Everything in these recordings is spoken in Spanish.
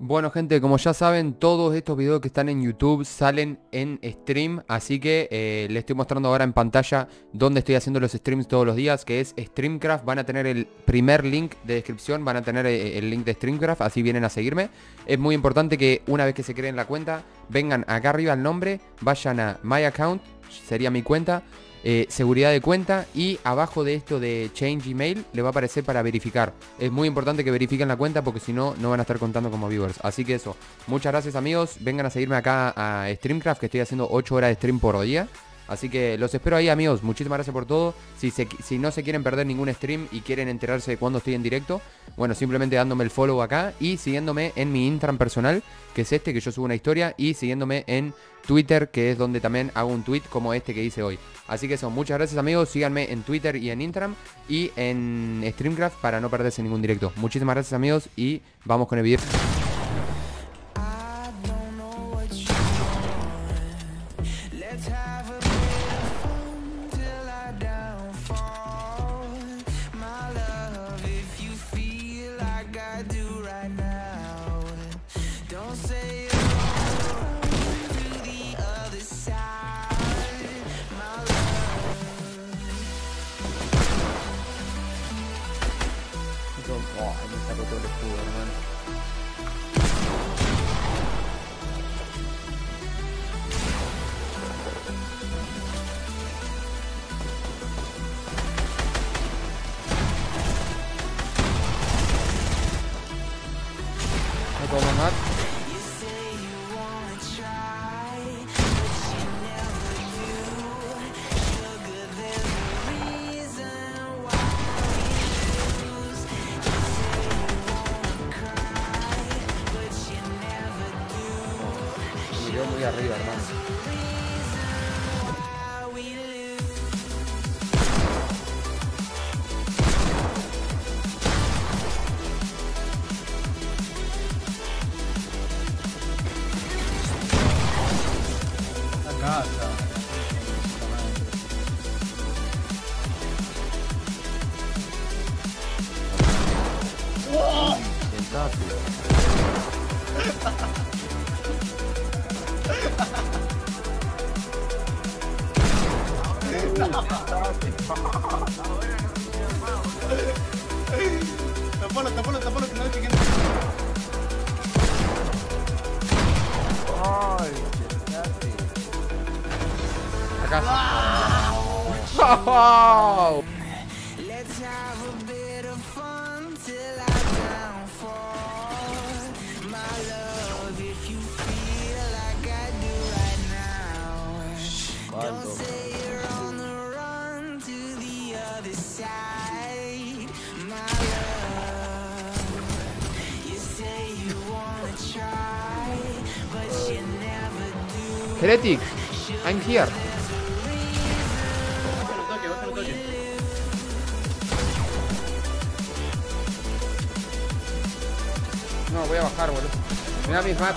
Bueno, gente, como ya saben, todos estos videos que están en YouTube salen en stream, así que les estoy mostrando ahora en pantalla dónde estoy haciendo los streams todos los días, que es Streamcraft. Van a tener el primer link de descripción, van a tener el link de Streamcraft, así vienen a seguirme. Es muy importante que una vez que se creen la cuenta, vengan acá arriba al nombre, vayan a My Account, sería mi cuenta, seguridad de cuenta, y abajo de esto de Change Email le va a aparecer para verificar. Es muy importante que verifiquen la cuenta porque si no, no van a estar contando como viewers. Así que eso, muchas gracias amigos, vengan a seguirme acá a Streamcraft, que estoy haciendo 8 horas de stream por día. Así que los espero ahí amigos, muchísimas gracias por todo. Si no se quieren perder ningún stream y quieren enterarse de cuando estoy en directo, bueno, simplemente dándome el follow acá y siguiéndome en mi Instagram personal, que es este, que yo subo una historia, y siguiéndome en Twitter, que es donde también hago un tweet como este que hice hoy. Así que eso, muchas gracias amigos, síganme en Twitter y en Instagram y en Streamcraft para no perderse ningún directo. Muchísimas gracias amigos y vamos con el video. Me sacó todo el escudo, hermano. No puedo matar. Muy arriba, hermano. La casa. Sentate. Tapalo, que no deje que no. Ay, acá. ¡Oh! Heretic, I'm here. Bájalo toque. No, voy a bajar, boludo. Mira mis mats.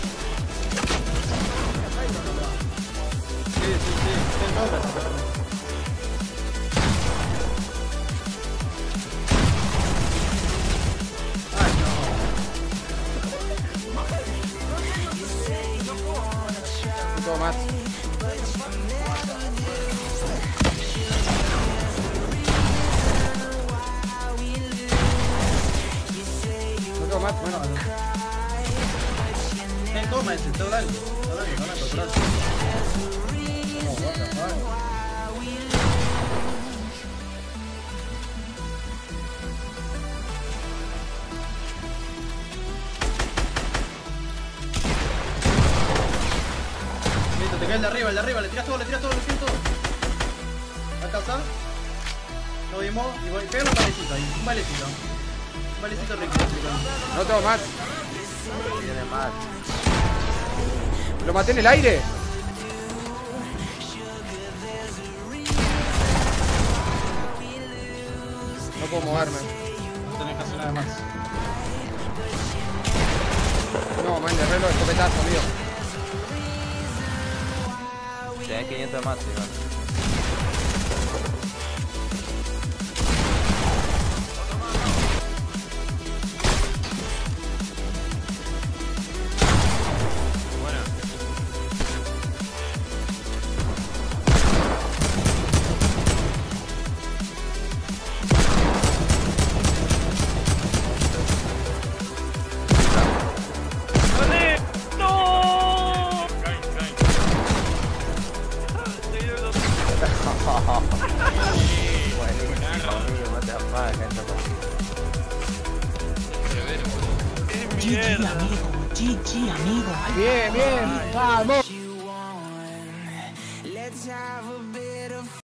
Sí. Ay, no. No tengo mats. No tengo mats, bueno. Toma ese, todo dale. Van a encontrar. Oh, what the fuck. Listo, te cae el de arriba, le tiras todo. ¿Va a casa? Lo vimos y voy. Pega un valecito ahí, un valecito rico. No tengo mats. Tiene más. Lo maté en el aire. No puedo moverme. No tenés que hacer nada más. No, man, le arreglo el escopetazo, amigo. Tenés 500 más, Iván. GG, amigo. GG, amigo. Bien, bien. Vamos. Let's have a